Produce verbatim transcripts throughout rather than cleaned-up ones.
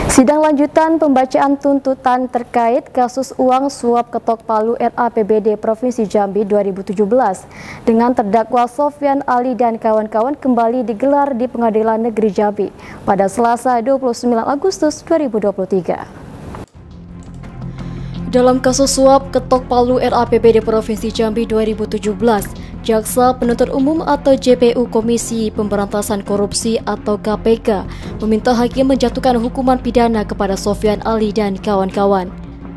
Sidang lanjutan pembacaan tuntutan terkait kasus uang suap ketok palu R A P B D Provinsi Jambi dua ribu tujuh belas dengan terdakwa Sofyan Ali dan kawan-kawan kembali digelar di Pengadilan Negeri Jambi pada Selasa dua puluh sembilan Agustus dua ribu dua puluh tiga. Dalam kasus suap ketok palu R A P B D Provinsi Jambi dua ribu tujuh belas, Jaksa Penuntut Umum atau J P U Komisi Pemberantasan Korupsi atau K P K meminta hakim menjatuhkan hukuman pidana kepada Sofyan Ali dan kawan-kawan.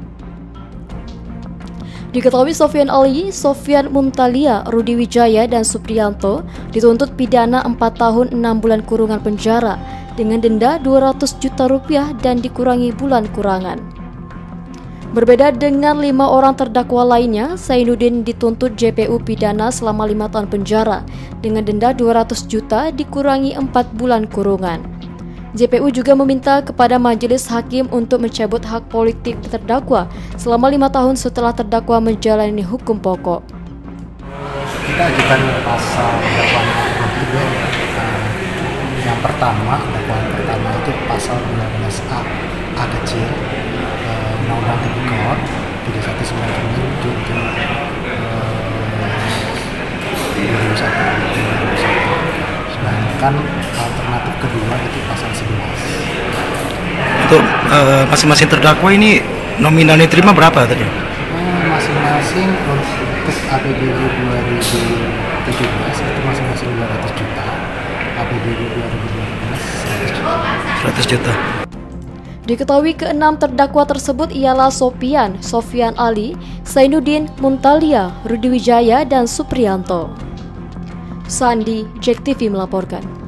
Diketahui Sofyan Ali, Sofyan Muntalia, Rudi Wijaya, dan Supriyanto dituntut pidana empat tahun enam bulan kurungan penjara dengan denda dua ratus juta rupiah dan dikurangi bulan kurangan. Berbeda dengan lima orang terdakwa lainnya, Zainuddin dituntut J P U pidana selama lima tahun penjara dengan denda dua ratus juta dikurangi empat bulan kurungan. J P U juga meminta kepada majelis hakim untuk mencabut hak politik terdakwa selama lima tahun setelah terdakwa menjalani hukum pokok. Kita ajukan pasal dakwaan kedua. Yang pertama, dakwaan pertama itu pasal dua belas A A kecil Undang-Undang Tipikor tiga satu sembilan sembilan junto dua ribu satu. Sedangkan alternatif kedua itu pasal sebelas. Untuk uh, masing-masing terdakwa ini nominalnya terima berapa tadi? Masing-masing untuk A P B D dua ribu tujuh belas itu masing-masing dua ratus juta, A P B D dua ribu delapan belas seratus juta. Diketahui keenam terdakwa tersebut ialah Sopian, Sofyan Ali, Zainuddin, Muntalia, Rudi Wijaya, dan Supriyanto. Sandi, Jack T V melaporkan.